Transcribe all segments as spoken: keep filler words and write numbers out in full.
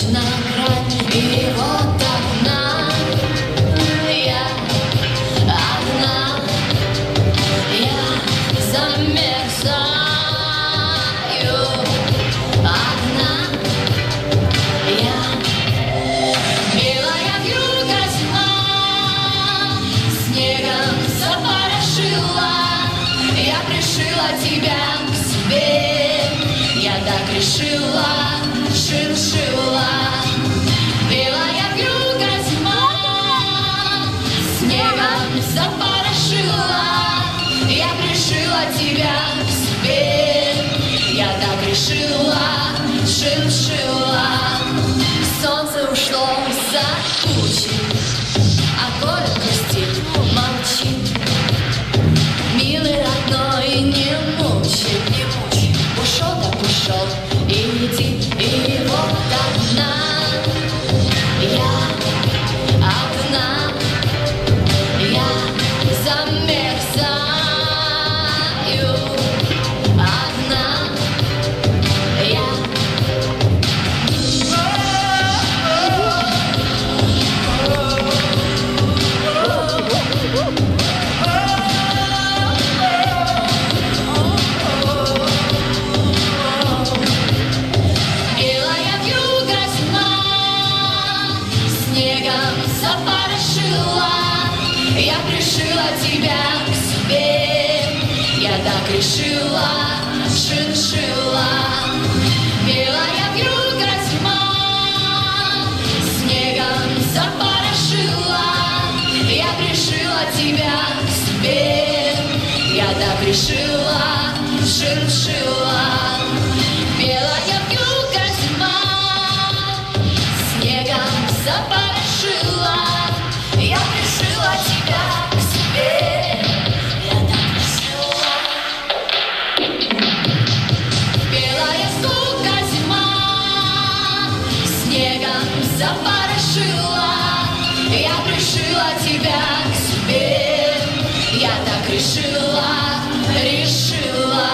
точно грань, и вот одна я, одна я замерзаю, одна я. Белая вьюга зима снегом запорошила, я пришила тебя к себе, я так решила, шиншила. Белая вьюга зима снегом запорошила, я пришила тебя к себе, я так решила, шиншила. Солнце ушло за тучи, а город грустит, молчит. Милый родной, не мучи, не мучи. Ушел так ушел, иди. И вот одна я, одна я замерзаю, одна я. Запорошила, я пришила тебя к себе, я так решила, шиншила. Белая вьюга зима снегом запорошила, я пришила тебя к себе, я так решила, шиншила. Белая вьюга зима снегом запорошила, я пришила тебя к себе, я так решила. Белая сука зима снегом запорошила, я пришила тебя к себе, я так решила, решила.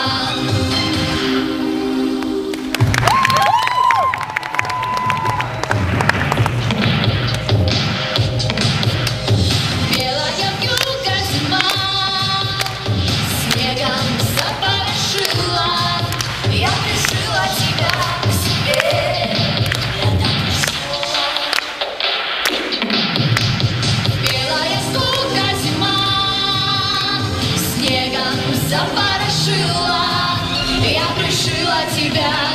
Запорошила, я пришила тебя